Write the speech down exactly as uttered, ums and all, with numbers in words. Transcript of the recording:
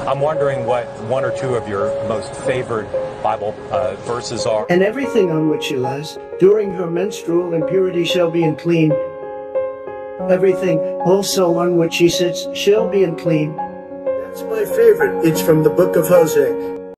I'm wondering what one or two of your most favored Bible uh, verses are. And everything on which she lies during her menstrual impurity shall be unclean. Everything also on which she sits shall be unclean. That's my favorite. It's from the book of Hosea.